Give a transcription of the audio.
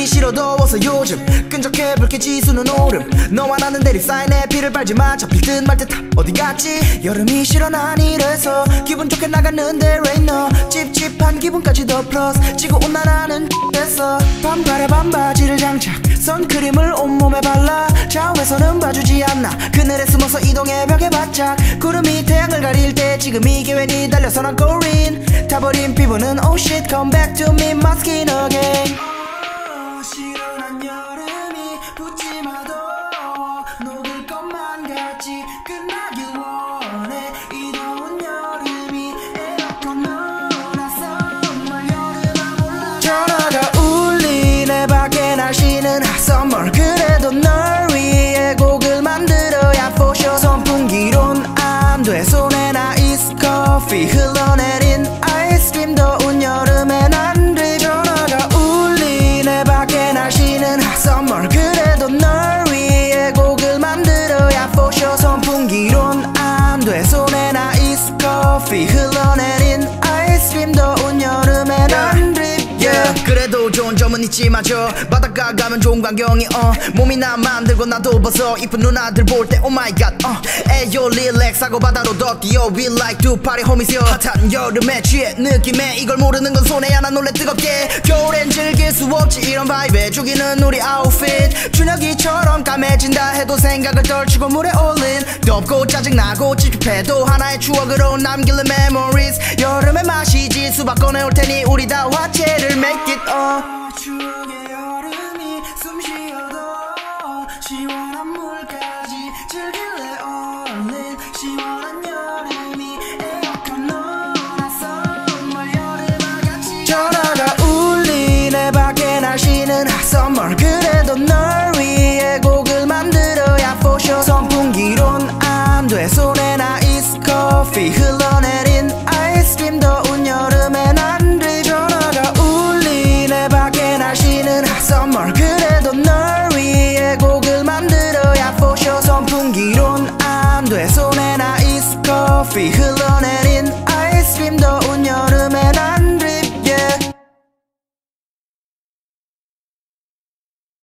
싫어 더워서 요즘 끈적해 불쾌 지수는 오름. 너와 나는 대립 사인에 피를 빨지만 잡힐 듯 말 듯 어디 갔지. 여름이 싫어 난 이래서 기분 좋게 나갔는데 rain 너 찝찝한 기분까지 더 플러스 지구 온난화는 됐어. 반팔에 반바지를 장착 선크림을 온몸에 발라 좌우에서는 봐주지 않나. 그늘에 숨어서 이동해 벽에 바짝 구름이 태양을 가릴 때 지금 이 기회니 달려서 난 고린 타버린 피부는 oh shit come back to me my skin again. 시원한 여름이 붙지마도 녹을 것만 같이 끝나길 원해. 이 더운 여름이 에어컨 넣어놨어 정말 여름아 몰라. 전화가 울리네 밖에 날씨는 hot summer. 그래도 널 위해 곡을 만들어야 for sure. 선풍기론 안 돼 손엔 아이스 커피 흘러내린 아이스크림 더운 여름엔 안 돼. 전화가 울리네 밖에 날씨는 hot summer. 그래도 널 위해 곡을 만들어야 for sure. 선풍기론 안 돼 손엔 아이스 커피 흘러내린 아이스크림 더운 여름엔 안 돼. Yeah. 그래도 좋은 점은 있지마저 바닷가 가면 좋은 광경이 몸이 나 만들고 나도 벗어 이쁜 누나들 볼 때 oh my god 에요 릴렉스하고 바다로 더 뛰어 we like to party homies yo. 핫한 여름에 취해 느낌에 이걸 모르는 건 손해야 난 놀래 뜨겁게. 겨울엔 즐길 수 없지 이런 바이브에 죽이는 우리 아웃핏. 준혁이처럼 까매진다 해도 생각을 떨치고 물에 올린 덥고 짜증나고 찝찝해도 하나의 추억으로 남길래 memories. 여름의 맛이지 수박 꺼내올 테니 우리 다 화채를 make it 추억의 여름이 숨 쉬어도 시원한 물까지 즐길래 얼른. 시원한 여름이 에어컨 넣어놨어 정말 여름아 같이. 전화가 울리네 밖에 날씨는 hot summer. 그래도 널 위해 곡을 만들어야 for sure. 선풍기론 안 돼 손엔 아이스 커피 흘러내린 아이스크림 더운 여름엔 안 돼. 전화가 울리네 밖에 날씨는 hot summer. 그래도 널 위해 곡을 만들어야 for sure. 선풍기론 안 돼 손엔 아이스 커피 흘러내린 아이스크림 더운